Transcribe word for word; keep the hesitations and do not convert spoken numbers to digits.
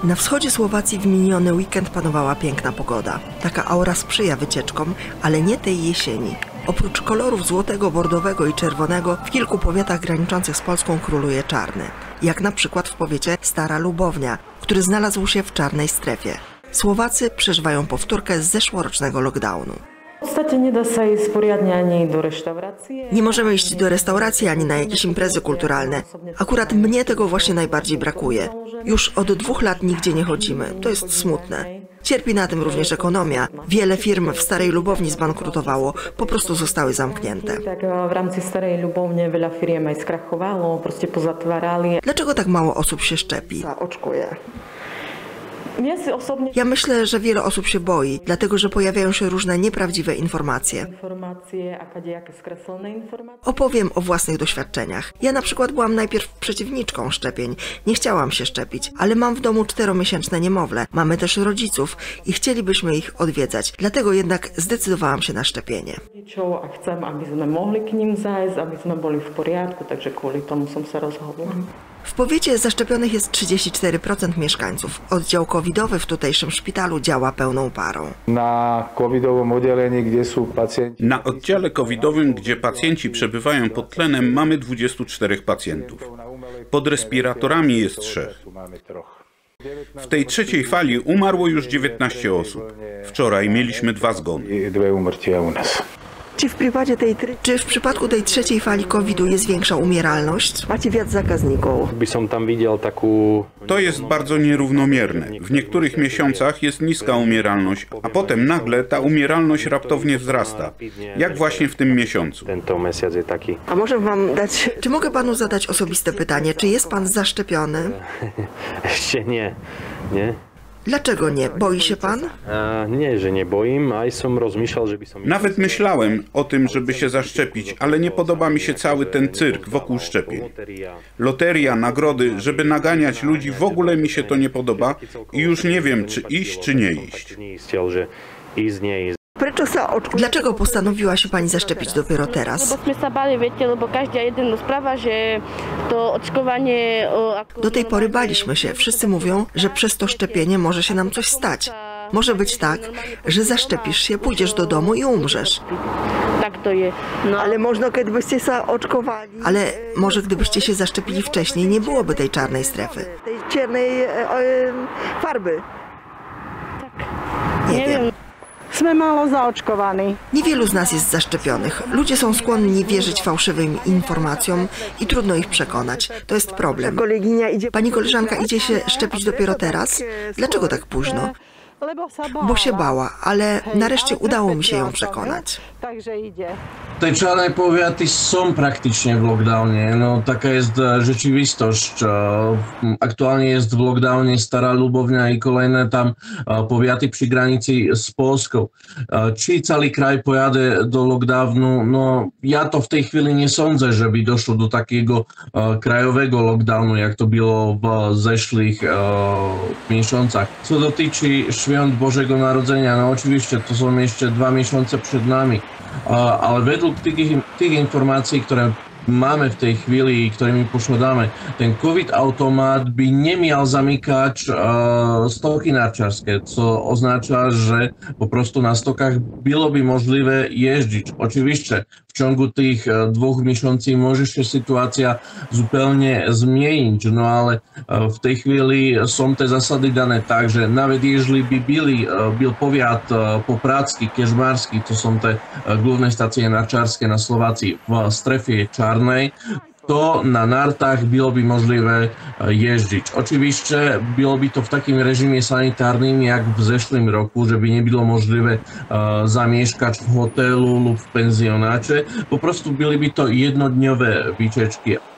Na wschodzie Słowacji w miniony weekend panowała piękna pogoda. Taka aura sprzyja wycieczkom, ale nie tej jesieni. Oprócz kolorów złotego, bordowego i czerwonego w kilku powiatach graniczących z Polską króluje czarny. Jak na przykład w powiecie Stara Lubownia, który znalazł się w czarnej strefie. Słowacy przeżywają powtórkę z zeszłorocznego lockdownu. Nie możemy iść do restauracji ani na jakieś imprezy kulturalne. Akurat mnie tego właśnie najbardziej brakuje. Już od dwóch lat nigdzie nie chodzimy. To jest smutne. Cierpi na tym również ekonomia. Wiele firm w Starej Lubowni zbankrutowało, po prostu zostały zamknięte. Dlaczego tak mało osób się szczepi? Ja myślę, że wiele osób się boi, dlatego że pojawiają się różne nieprawdziwe informacje. Opowiem o własnych doświadczeniach. Ja na przykład byłam najpierw przeciwniczką szczepień. Nie chciałam się szczepić, ale mam w domu czteromiesięczne niemowlę. Mamy też rodziców i chcielibyśmy ich odwiedzać. Dlatego jednak zdecydowałam się na szczepienie. Chcę, abyśmy mogli k nim zajść, abyśmy byli w porządku, także kvôli tomu som sa rozhodla. W powiecie zaszczepionych jest trzydzieści cztery procent mieszkańców. Oddział covidowy w tutejszym szpitalu działa pełną parą. Na covidowym oddziale, gdzie są pacjenci... Na oddziale covidowym, gdzie pacjenci przebywają pod tlenem, mamy dwudziestu czterech pacjentów. Pod respiratorami jest trzech. W tej trzeciej fali umarło już dziewiętnaście osób. Wczoraj mieliśmy dwa zgony. Czy w, tej, czy w przypadku tej trzeciej fali kowida jest większa umieralność? Macie więcej zakazników. To jest bardzo nierównomierne. W niektórych miesiącach jest niska umieralność, a potem nagle ta umieralność raptownie wzrasta. Jak właśnie w tym miesiącu. A może wam dać... Czy mogę panu zadać osobiste pytanie? Czy jest pan zaszczepiony? Jeszcze nie. Nie. Dlaczego nie? Boi się pan? A, nie, że nie boję, a som rozmyślał, żeby som... Nawet myślałem o tym, żeby się zaszczepić, ale nie podoba mi się cały ten cyrk wokół szczepień. Loteria, nagrody, żeby naganiać ludzi, w ogóle mi się to nie podoba i już nie wiem, czy iść, czy nie iść. Dlaczego postanowiła się pani zaszczepić dopiero teraz? Do tej pory baliśmy się. Wszyscy mówią, że przez to szczepienie może się nam coś stać. Może być tak, że zaszczepisz się, pójdziesz do domu i umrzesz. Tak to jest. No. Ale można, gdybyście się oczkowali. Ale może gdybyście się zaszczepili wcześniej, nie byłoby tej czarnej strefy. Tej czarnej e, e, farby. Tak. Nie, nie wiem. wiem. Sme mało zaoczkowani. Niewielu z nas jest zaszczepionych. Ludzie są skłonni wierzyć fałszywym informacjom i trudno ich przekonać. To jest problem. Pani koleżanka idzie się szczepić dopiero teraz? Dlaczego tak późno? Bo się bała, ale nareszcie udało mi się ją przekonać. Także idzie. Te czarne powiaty są praktycznie w lockdownie. No, taka jest rzeczywistość. Aktualnie jest w lockdownie Stara Lubownia i kolejne tam powiaty przy granicy z Polską. Czy cały kraj pojadę do lockdownu? No, ja to w tej chwili nie sądzę, żeby doszło do takiego krajowego lockdownu, jak to było w zeszłych miesiącach. Co dotyczy Świąt Bożego Narodzenia, no oczywiście to są jeszcze dwa miesiące przed nami, ale według tych, tych informacji, które mamy w tej chwili i którymi posiadamy, ten COVID automat by nie miał zamykać uh, stoki narciarskie, co oznacza, że po prostu na stokach byłoby możliwe jeździć. Oczywiście w ciągu tych uh, dwóch miesięcy może się sytuacja zupełnie zmienić, no ale uh, w tej chwili są te zasady dane tak, że nawet jeżeli by byli, uh, był powiat uh, Popradzki, Kežmarski, to są te uh, główne stacje narciarskie na Słowacji w strefie czarnej, to na nartach byłoby możliwe jeździć. Oczywiście byłoby to w takim reżimie sanitarnym jak w zeszłym roku, żeby nie było możliwe uh, zamieszkać w hotelu lub w pensjonacie. Po prostu byłyby to jednodniowe wycieczki.